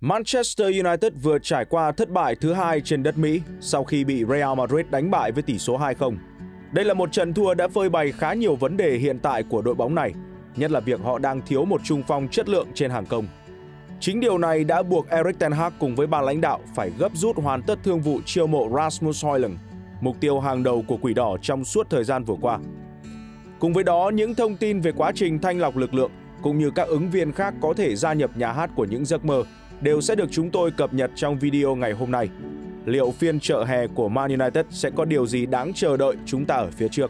Manchester United vừa trải qua thất bại thứ hai trên đất Mỹ sau khi bị Real Madrid đánh bại với tỷ số 2-0. Đây là một trận thua đã phơi bày khá nhiều vấn đề hiện tại của đội bóng này, nhất là việc họ đang thiếu một trung phong chất lượng trên hàng công. Chính điều này đã buộc Erik ten Hag cùng với ban lãnh đạo phải gấp rút hoàn tất thương vụ chiêu mộ Rasmus Højlund, mục tiêu hàng đầu của Quỷ Đỏ trong suốt thời gian vừa qua. Cùng với đó, những thông tin về quá trình thanh lọc lực lượng cũng như các ứng viên khác có thể gia nhập nhà hát của những giấc mơ đều sẽ được chúng tôi cập nhật trong video ngày hôm nay. Liệu phiên chợ hè của Man United sẽ có điều gì đáng chờ đợi chúng ta ở phía trước?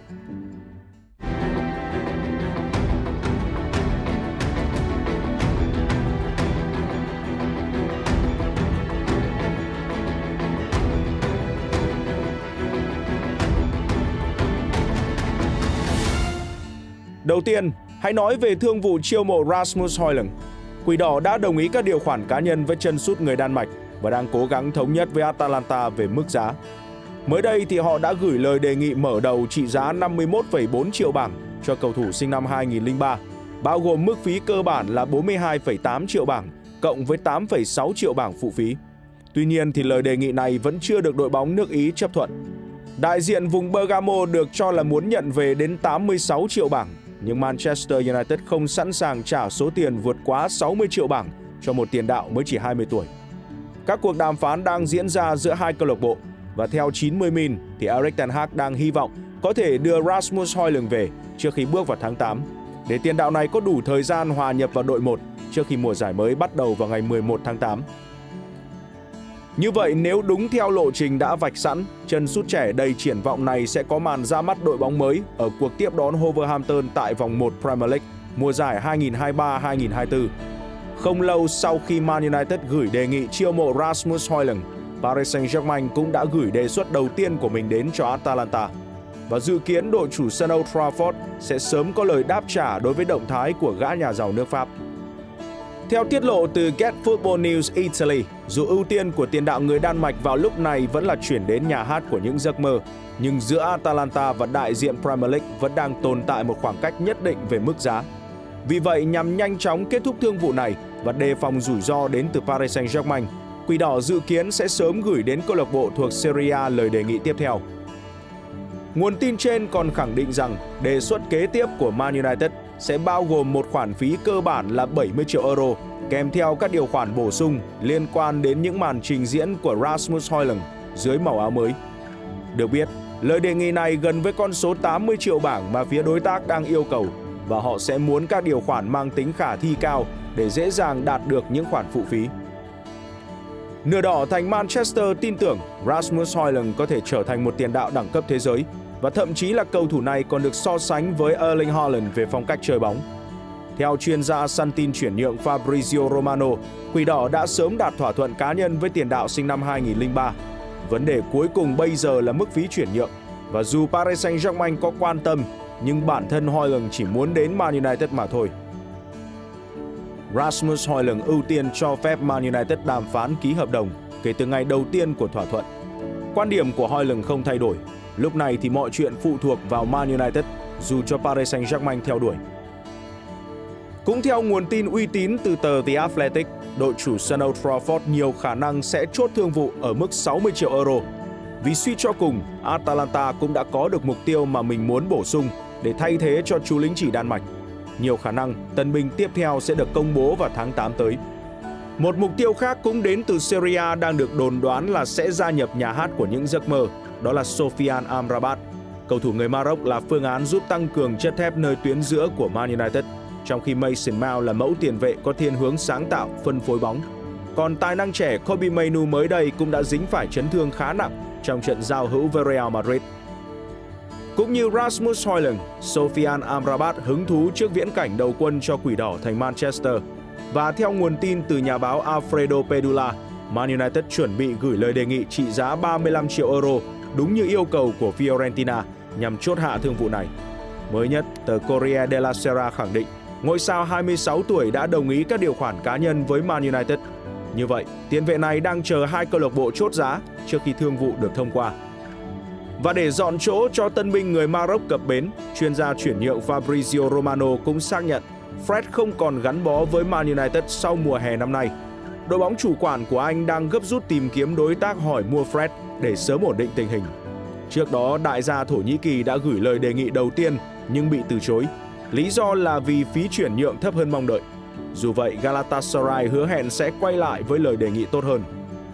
Đầu tiên, hãy nói về thương vụ chiêu mộ Rasmus Højlund. Quỷ Đỏ đã đồng ý các điều khoản cá nhân với chân sút người Đan Mạch và đang cố gắng thống nhất với Atalanta về mức giá. Mới đây thì họ đã gửi lời đề nghị mở đầu trị giá 51,4 triệu bảng cho cầu thủ sinh năm 2003, bao gồm mức phí cơ bản là 42,8 triệu bảng cộng với 8,6 triệu bảng phụ phí. Tuy nhiên thì lời đề nghị này vẫn chưa được đội bóng nước Ý chấp thuận. Đại diện vùng Bergamo được cho là muốn nhận về đến 86 triệu bảng, nhưng Manchester United không sẵn sàng trả số tiền vượt quá 60 triệu bảng cho một tiền đạo mới chỉ 20 tuổi. Các cuộc đàm phán đang diễn ra giữa hai câu lạc bộ và theo 90 Min thì Erik ten Hag đang hy vọng có thể đưa Rasmus Højlund về trước khi bước vào tháng 8 để tiền đạo này có đủ thời gian hòa nhập vào đội 1 trước khi mùa giải mới bắt đầu vào ngày 11 tháng 8. Như vậy, nếu đúng theo lộ trình đã vạch sẵn, chân sút trẻ đầy triển vọng này sẽ có màn ra mắt đội bóng mới ở cuộc tiếp đón Wolverhampton tại vòng 1 Premier League mùa giải 2023-2024. Không lâu sau khi Man United gửi đề nghị chiêu mộ Rasmus Højlund, Paris Saint-Germain cũng đã gửi đề xuất đầu tiên của mình đến cho Atalanta. Và dự kiến đội chủ sân Old Trafford sẽ sớm có lời đáp trả đối với động thái của gã nhà giàu nước Pháp. Theo tiết lộ từ Get Football News Italy, dù ưu tiên của tiền đạo người Đan Mạch vào lúc này vẫn là chuyển đến nhà hát của những giấc mơ, nhưng giữa Atalanta và đại diện Premier League vẫn đang tồn tại một khoảng cách nhất định về mức giá. Vì vậy, nhằm nhanh chóng kết thúc thương vụ này và đề phòng rủi ro đến từ Paris Saint-Germain, Quỷ Đỏ dự kiến sẽ sớm gửi đến câu lạc bộ thuộc Serie A lời đề nghị tiếp theo. Nguồn tin trên còn khẳng định rằng đề xuất kế tiếp của Man United sẽ bao gồm một khoản phí cơ bản là 70 triệu euro, kèm theo các điều khoản bổ sung liên quan đến những màn trình diễn của Rasmus Højlund dưới màu áo mới. Được biết, lời đề nghị này gần với con số 80 triệu bảng mà phía đối tác đang yêu cầu, và họ sẽ muốn các điều khoản mang tính khả thi cao để dễ dàng đạt được những khoản phụ phí. Nửa đỏ thành Manchester tin tưởng Rasmus Højlund có thể trở thành một tiền đạo đẳng cấp thế giới, và thậm chí là cầu thủ này còn được so sánh với Erling Haaland về phong cách chơi bóng. Theo chuyên gia săn tin chuyển nhượng Fabrizio Romano, Quỷ Đỏ đã sớm đạt thỏa thuận cá nhân với tiền đạo sinh năm 2003. Vấn đề cuối cùng bây giờ là mức phí chuyển nhượng, và dù Paris Saint-Germain có quan tâm, nhưng bản thân Højlund chỉ muốn đến Man United mà thôi. Rasmus Højlund ưu tiên cho phép Man United đàm phán ký hợp đồng kể từ ngày đầu tiên của thỏa thuận. Quan điểm của Højlund không thay đổi. Lúc này thì mọi chuyện phụ thuộc vào Man United, dù cho Paris Saint-Germain theo đuổi. Cũng theo nguồn tin uy tín từ tờ The Athletic, đội chủ sân Old Trafford nhiều khả năng sẽ chốt thương vụ ở mức 60 triệu euro. Vì suy cho cùng, Atalanta cũng đã có được mục tiêu mà mình muốn bổ sung để thay thế cho chú lính chỉ Đan Mạch. Nhiều khả năng tân binh tiếp theo sẽ được công bố vào tháng 8 tới. Một mục tiêu khác cũng đến từ Serie A đang được đồn đoán là sẽ gia nhập nhà hát của những giấc mơ, đó là Sofiane Amrabat. Cầu thủ người Maroc là phương án giúp tăng cường chất thép nơi tuyến giữa của Man United, trong khi Mason Mount là mẫu tiền vệ có thiên hướng sáng tạo, phân phối bóng. Còn tài năng trẻ Kobbie Mainoo mới đây cũng đã dính phải chấn thương khá nặng trong trận giao hữu với Real Madrid. Cũng như Rasmus Højlund, Sofiane Amrabat hứng thú trước viễn cảnh đầu quân cho Quỷ Đỏ thành Manchester. Và theo nguồn tin từ nhà báo Alfredo Pedula, Man United chuẩn bị gửi lời đề nghị trị giá 35 triệu euro đúng như yêu cầu của Fiorentina nhằm chốt hạ thương vụ này. Mới nhất, tờ Corriere della Sera khẳng định ngôi sao 26 tuổi đã đồng ý các điều khoản cá nhân với Man United. Như vậy, tiền vệ này đang chờ hai câu lạc bộ chốt giá trước khi thương vụ được thông qua. Và để dọn chỗ cho tân binh người Maroc cập bến, chuyên gia chuyển nhượng Fabrizio Romano cũng xác nhận Fred không còn gắn bó với Man United sau mùa hè năm nay. đội bóng chủ quản của anh đang gấp rút tìm kiếm đối tác hỏi mua Fred để sớm ổn định tình hình. Trước đó, đại gia Thổ Nhĩ Kỳ đã gửi lời đề nghị đầu tiên nhưng bị từ chối. Lý do là vì phí chuyển nhượng thấp hơn mong đợi. Dù vậy, Galatasaray hứa hẹn sẽ quay lại với lời đề nghị tốt hơn.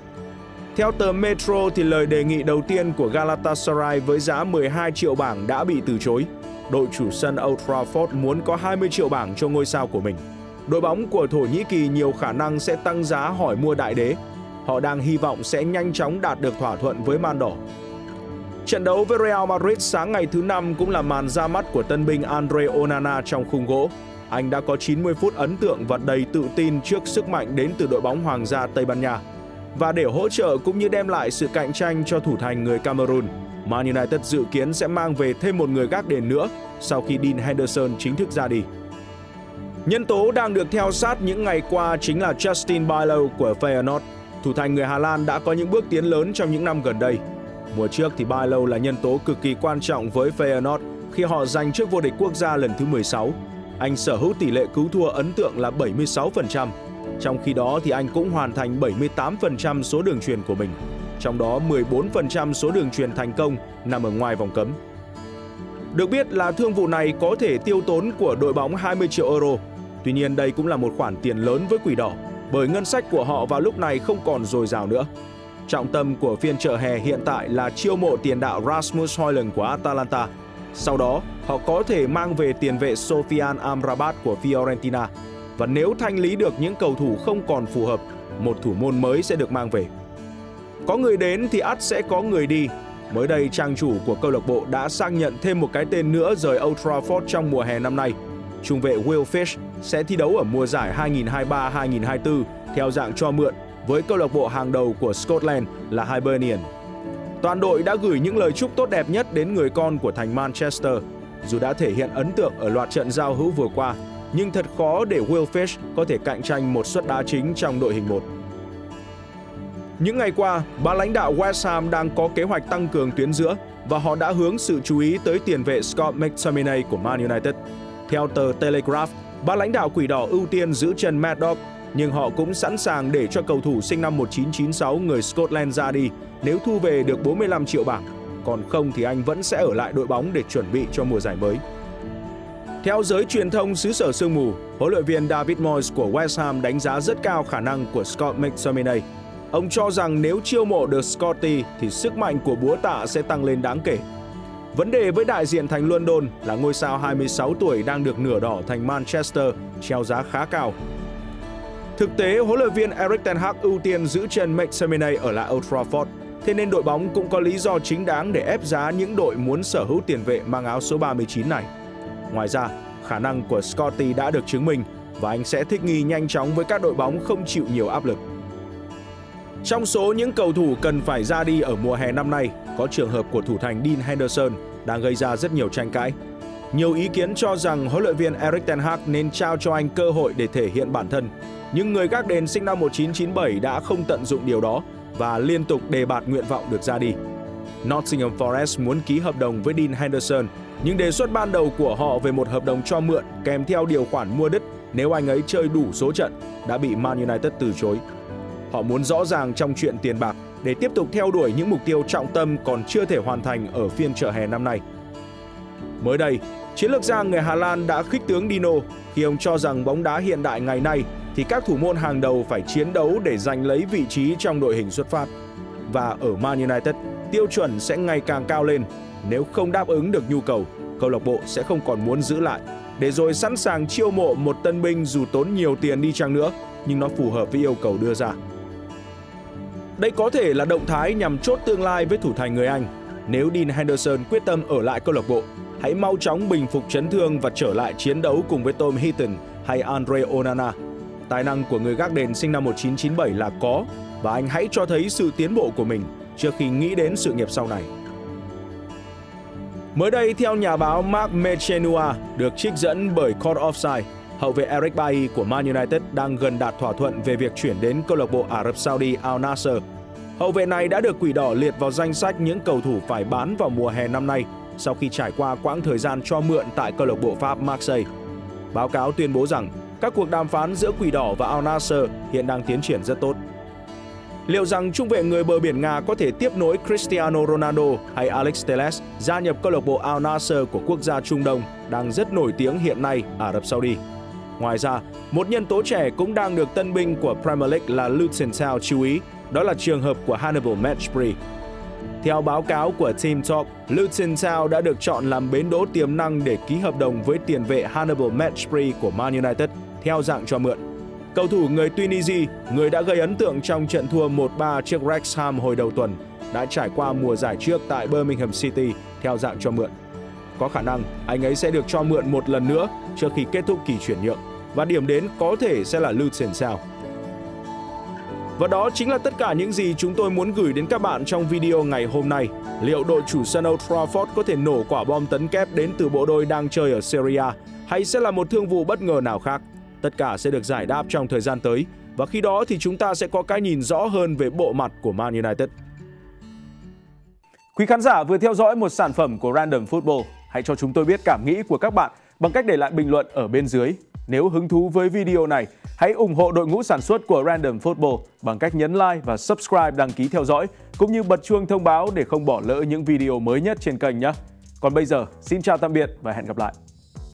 Theo tờ Metro, thì lời đề nghị đầu tiên của Galatasaray với giá 12 triệu bảng đã bị từ chối. Đội chủ sân Old Trafford muốn có 20 triệu bảng cho ngôi sao của mình. Đội bóng của Thổ Nhĩ Kỳ nhiều khả năng sẽ tăng giá hỏi mua đại đế. Họ đang hy vọng sẽ nhanh chóng đạt được thỏa thuận với Man Đỏ. Trận đấu với Real Madrid sáng ngày thứ Năm cũng là màn ra mắt của tân binh Andre Onana trong khung gỗ. Anh đã có 90 phút ấn tượng và đầy tự tin trước sức mạnh đến từ đội bóng Hoàng gia Tây Ban Nha. Và để hỗ trợ cũng như đem lại sự cạnh tranh cho thủ thành người Cameroon, Man United dự kiến sẽ mang về thêm một người gác đền nữa sau khi Dean Henderson chính thức ra đi. Nhân tố đang được theo sát những ngày qua chính là Justin Bijlow của Feyenoord. Thủ thành người Hà Lan đã có những bước tiến lớn trong những năm gần đây. Mùa trước thì Bijlow là nhân tố cực kỳ quan trọng với Feyenoord khi họ giành chức vô địch quốc gia lần thứ 16. Anh sở hữu tỷ lệ cứu thua ấn tượng là 76%. Trong khi đó thì anh cũng hoàn thành 78% số đường chuyền của mình. Trong đó 14% số đường chuyền thành công nằm ở ngoài vòng cấm. Được biết là thương vụ này có thể tiêu tốn của đội bóng 20 triệu euro. Tuy nhiên đây cũng là một khoản tiền lớn với Quỷ Đỏ, bởi ngân sách của họ vào lúc này không còn dồi dào nữa. Trọng tâm của phiên chợ hè hiện tại là chiêu mộ tiền đạo Rasmus Højlund của Atalanta. Sau đó, họ có thể mang về tiền vệ Sofian Amrabat của Fiorentina. Và nếu thanh lý được những cầu thủ không còn phù hợp, một thủ môn mới sẽ được mang về. Có người đến thì ắt sẽ có người đi. Mới đây, trang chủ của câu lạc bộ đã xác nhận thêm một cái tên nữa rời Old Trafford trong mùa hè năm nay. Trung vệ Will Fish sẽ thi đấu ở mùa giải 2023-2024 theo dạng cho mượn với câu lạc bộ hàng đầu của Scotland là Hibernian. Toàn đội đã gửi những lời chúc tốt đẹp nhất đến người con của thành Manchester. Dù đã thể hiện ấn tượng ở loạt trận giao hữu vừa qua, nhưng thật khó để Will Fish có thể cạnh tranh một suất đá chính trong đội hình 1. Những ngày qua, ban lãnh đạo West Ham đang có kế hoạch tăng cường tuyến giữa và họ đã hướng sự chú ý tới tiền vệ Scott McTominay của Man United. Theo tờ Telegraph, ban lãnh đạo Quỷ Đỏ ưu tiên giữ chân Mad Dog, nhưng họ cũng sẵn sàng để cho cầu thủ sinh năm 1996 người Scotland ra đi nếu thu về được 45 triệu bảng. Còn không thì anh vẫn sẽ ở lại đội bóng để chuẩn bị cho mùa giải mới. Theo giới truyền thông xứ sở sương mù, huấn luyện viên David Moyes của West Ham đánh giá rất cao khả năng của Scott McTominay. Ông cho rằng nếu chiêu mộ được Scotty thì sức mạnh của búa tạ sẽ tăng lên đáng kể. Vấn đề với đại diện thành London là ngôi sao 26 tuổi đang được nửa đỏ thành Manchester treo giá khá cao. Thực tế, huấn luyện viên Erik ten Hag ưu tiên giữ chân McTominay ở lại Old Trafford, thế nên đội bóng cũng có lý do chính đáng để ép giá những đội muốn sở hữu tiền vệ mang áo số 39 này. Ngoài ra, khả năng của Scotty đã được chứng minh và anh sẽ thích nghi nhanh chóng với các đội bóng không chịu nhiều áp lực. Trong số những cầu thủ cần phải ra đi ở mùa hè năm nay, có trường hợp của thủ thành Dean Henderson đang gây ra rất nhiều tranh cãi. Nhiều ý kiến cho rằng huấn luyện viên Erik ten Hag nên trao cho anh cơ hội để thể hiện bản thân. Nhưng người gác đền sinh năm 1997 đã không tận dụng điều đó và liên tục đề bạt nguyện vọng được ra đi. Nottingham Forest muốn ký hợp đồng với Dean Henderson, nhưng đề xuất ban đầu của họ về một hợp đồng cho mượn kèm theo điều khoản mua đứt nếu anh ấy chơi đủ số trận đã bị Man United từ chối. Họ muốn rõ ràng trong chuyện tiền bạc để tiếp tục theo đuổi những mục tiêu trọng tâm còn chưa thể hoàn thành ở phiên chợ hè năm nay. Mới đây, chiến lược gia người Hà Lan đã khích tướng Dino khi ông cho rằng bóng đá hiện đại ngày nay thì các thủ môn hàng đầu phải chiến đấu để giành lấy vị trí trong đội hình xuất phát. Và ở Man United, tiêu chuẩn sẽ ngày càng cao lên. Nếu không đáp ứng được nhu cầu, câu lạc bộ sẽ không còn muốn giữ lại, để rồi sẵn sàng chiêu mộ một tân binh dù tốn nhiều tiền đi chăng nữa, nhưng nó phù hợp với yêu cầu đưa ra. Đây có thể là động thái nhằm chốt tương lai với thủ thành người Anh. Nếu Dean Henderson quyết tâm ở lại câu lạc bộ, hãy mau chóng bình phục chấn thương và trở lại chiến đấu cùng với Tom Heaton hay Andre Onana. Tài năng của người gác đền sinh năm 1997 là có, và anh hãy cho thấy sự tiến bộ của mình trước khi nghĩ đến sự nghiệp sau này. Mới đây, theo nhà báo Marc Mechenua được trích dẫn bởi Court Offside, hậu vệ Eric Bailly của Man United đang gần đạt thỏa thuận về việc chuyển đến câu lạc bộ Ả Rập Saudi Al Nassr. Hậu vệ này đã được Quỷ Đỏ liệt vào danh sách những cầu thủ phải bán vào mùa hè năm nay sau khi trải qua quãng thời gian cho mượn tại câu lạc bộ Pháp Marseille. Báo cáo tuyên bố rằng các cuộc đàm phán giữa Quỷ Đỏ và Al Nassr hiện đang tiến triển rất tốt. Liệu rằng trung vệ người bờ biển Nga có thể tiếp nối Cristiano Ronaldo hay Alex Telles gia nhập câu lạc bộ Al Nassr của quốc gia Trung Đông đang rất nổi tiếng hiện nay Ả Rập Saudi? Ngoài ra, một nhân tố trẻ cũng đang được tân binh của Premier League là Luton Town chú ý, đó là trường hợp của Hannibal Mejbri. Theo báo cáo của Team Talk, Luton Town đã được chọn làm bến đỗ tiềm năng để ký hợp đồng với tiền vệ Hannibal Mejbri của Man United theo dạng cho mượn. Cầu thủ người Tunisia, người đã gây ấn tượng trong trận thua 1-3 trước Wrexham hồi đầu tuần, đã trải qua mùa giải trước tại Birmingham City theo dạng cho mượn. Có khả năng anh ấy sẽ được cho mượn một lần nữa trước khi kết thúc kỳ chuyển nhượng, và điểm đến có thể sẽ là Luton Town. Và đó chính là tất cả những gì chúng tôi muốn gửi đến các bạn trong video ngày hôm nay. Liệu đội chủ sân Old Trafford có thể nổ quả bom tấn kép đến từ bộ đôi đang chơi ở Serie A, hay sẽ là một thương vụ bất ngờ nào khác? Tất cả sẽ được giải đáp trong thời gian tới, và khi đó thì chúng ta sẽ có cái nhìn rõ hơn về bộ mặt của Man United. Quý khán giả vừa theo dõi một sản phẩm của Random Football. Hãy cho chúng tôi biết cảm nghĩ của các bạn bằng cách để lại bình luận ở bên dưới. Nếu hứng thú với video này, hãy ủng hộ đội ngũ sản xuất của Random Football bằng cách nhấn like và subscribe đăng ký theo dõi, cũng như bật chuông thông báo để không bỏ lỡ những video mới nhất trên kênh nhé. Còn bây giờ, xin chào tạm biệt và hẹn gặp lại.